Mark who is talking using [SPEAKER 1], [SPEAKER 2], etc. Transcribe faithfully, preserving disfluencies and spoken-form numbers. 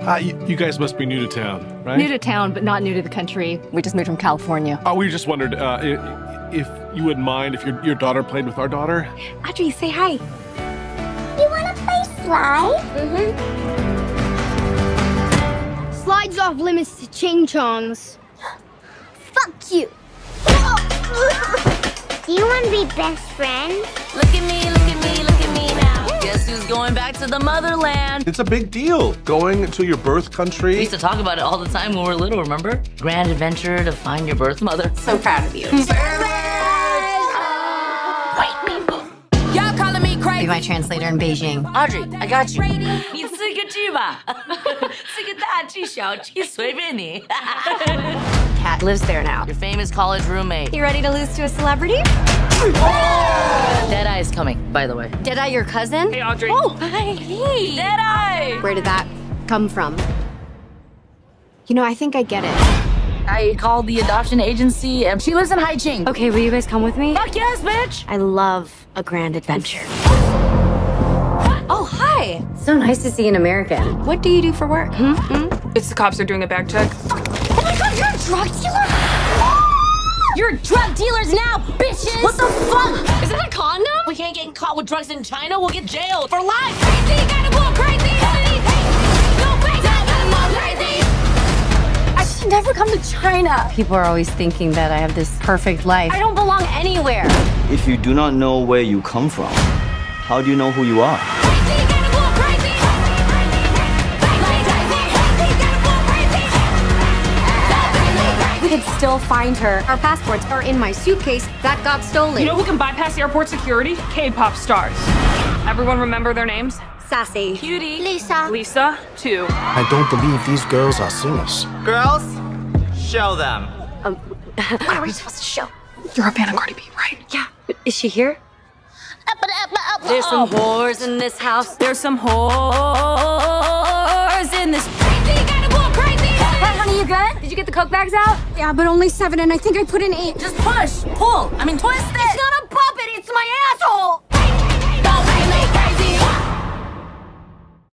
[SPEAKER 1] Uh, you, you guys must be new to town, right?
[SPEAKER 2] New to town, but not new to the country. We just moved from California.
[SPEAKER 1] Oh, we just wondered uh, if, if you wouldn't mind if your, your daughter played with our daughter.
[SPEAKER 2] Audrey, say hi.
[SPEAKER 3] You wanna play slide?
[SPEAKER 4] Mm-hmm. Slides off limits to ching-chongs.
[SPEAKER 3] Fuck you. Do you wanna be best friends?
[SPEAKER 5] Look at me, look at me, look at me now. Guess who's going back to the motherland?
[SPEAKER 1] It's a big deal, going to your birth country.
[SPEAKER 5] We used to talk about it all the time when we were little, remember? Grand adventure to find your birth mother.
[SPEAKER 2] So proud of you.
[SPEAKER 5] White people. Y'all calling me crazy.
[SPEAKER 2] Be my translator in Beijing.
[SPEAKER 5] Audrey, I got you. 你自个去吧。这个大气小气随便你。
[SPEAKER 2] Cat lives there now.
[SPEAKER 5] Your famous college roommate.
[SPEAKER 2] You ready to lose to a celebrity?
[SPEAKER 5] Deadeye is coming, by the way.
[SPEAKER 2] Deadeye, your cousin?
[SPEAKER 6] Hey, Audrey.
[SPEAKER 2] Oh, hi.
[SPEAKER 5] Hey, Deadeye!
[SPEAKER 2] Where did that come from? You know, I think I get it.
[SPEAKER 5] I called the adoption agency, and she lives in Haiching.
[SPEAKER 2] Okay, will you guys come with me?
[SPEAKER 5] Fuck yes, bitch!
[SPEAKER 2] I love a grand adventure. Oh, hi. So nice to see an American. What do you do for work? Hmm? Hmm?
[SPEAKER 6] It's the cops are doing a bag check.
[SPEAKER 3] Oh my god, you're a drug dealer?
[SPEAKER 5] You're drug dealers now, bitches! What the fuck?
[SPEAKER 2] Is that a condom?
[SPEAKER 5] We can't get caught with drugs in China. We'll get jailed for life.
[SPEAKER 3] Crazy, gotta go crazy. Go crazy, gotta go crazy.
[SPEAKER 2] I should never come to China. People are always thinking that I have this perfect life. I don't belong anywhere.
[SPEAKER 7] If you do not know where you come from, how do you know who you are?
[SPEAKER 3] Crazy, gotta go crazy.
[SPEAKER 2] We could still find her. Our passports are in my suitcase that got stolen.
[SPEAKER 6] You know who can bypass airport security? K-pop stars. Everyone remember their names?
[SPEAKER 2] Sassy.
[SPEAKER 5] Cutie.
[SPEAKER 3] Lisa.
[SPEAKER 6] Lisa, two.
[SPEAKER 8] I don't believe these girls are singers.
[SPEAKER 7] Girls, show them.
[SPEAKER 2] Um, what are we supposed to show?
[SPEAKER 6] You're a fan of Cardi B, right?
[SPEAKER 2] Yeah. Is she here? There's some whores in this house.
[SPEAKER 5] There's some whores in this.
[SPEAKER 3] Crazy, gotta go crazy.
[SPEAKER 2] Hey, honey, you good? Did you get the Coke bags out?
[SPEAKER 4] Yeah, but only seven, and I think I put in eight.
[SPEAKER 5] Just push, pull. I mean, twist it.
[SPEAKER 3] It's not